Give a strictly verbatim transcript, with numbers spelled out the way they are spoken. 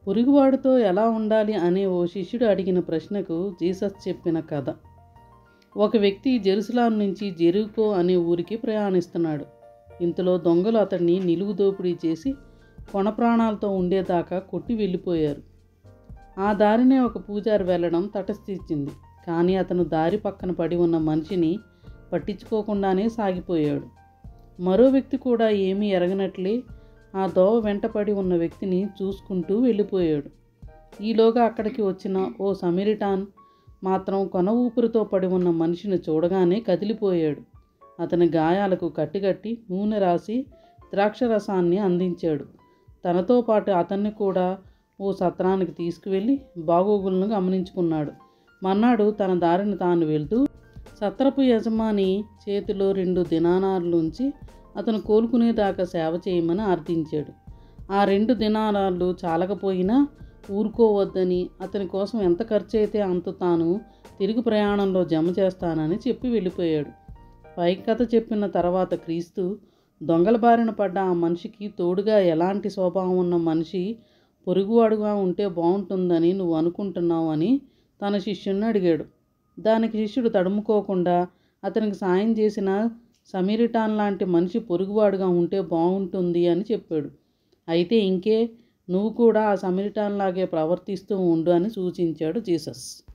పొరుగువాడితో ఎలా ఉండాలి అనే ఓ శిష్యుడు అడిగిన ప్రశ్నకు జీసస్ చెప్పిన కథ. ఒక వ్యక్తి జెరూసలేం నుంచి జెరికో అనే ఊరికి ప్రయాణిస్తున్నాడు. ఇంతలో దొంగలు అతన్ని నిలువు దోపిడీ చేసి కొన ప్రాణాలతో ఉండేదాకా కొట్టి వెళ్ళిపోయారు. ఆ దారినే ఒక పూజారి వెళ్ళడం తటస్థించింది. కానీ అతను దారి పక్కన పడి ఉన్న మనిషిని పట్టించుకోకుండానే సాగిపోయాడు. మరో వ్యక్తి కూడా ఏమీ ఎరగనట్లే ఆ దోవ వెంటపడి ఉన్న వ్యక్తిని చూసుకుంటూ వెళ్ళిపోయాడు. ఈలోగా అక్కడికి వచ్చిన ఓ సమరిటాన్ మాత్రం కొన ఊపిరితో పడి ఉన్న మనిషిని చూడగానే కదిలిపోయాడు. అతని గాయాలకు కట్టికట్టి నూనె రాసి ద్రాక్షరసాన్ని అందించాడు. తనతో పాటు అతన్ని కూడా ఓ సత్రానికి తీసుకువెళ్ళి బాగోగులను గమనించుకున్నాడు. మర్నాడు తన దారిని తాను వెళ్తూ సత్రపు యజమాని చేతిలో రెండు దినానార్లుంచి అతను కోలుకునేదాకా సేవ చేయమని అర్థించాడు. ఆ రెండు దినారాలు చాలకపోయినా ఊరుకోవద్దని, అతని కోసం ఎంత ఖర్చు అయితే అంత తాను తిరుగు ప్రయాణంలో జమ చేస్తానని చెప్పి వెళ్ళిపోయాడు. పై కథ చెప్పిన తర్వాత క్రీస్తు దొంగల బారిన పడ్డ ఆ మనిషికి తోడుగా ఎలాంటి స్వభావం ఉన్న మనిషి పొరుగువాడుగా ఉంటే బాగుంటుందని నువ్వు అనుకుంటున్నావు అని తన శిష్యుడిని అడిగాడు. దానికి శిష్యుడు తడుముకోకుండా అతనికి సాయం చేసిన సమీరిటాన్ లాంటి మనిషి పొరుగువాడుగా ఉంటే బాగుంటుంది అని చెప్పాడు. అయితే ఇంకే, నువ్వు కూడా ఆ సమీరిటాన్ లాగే ప్రవర్తిస్తూ ఉండు అని సూచించాడు జీసస్.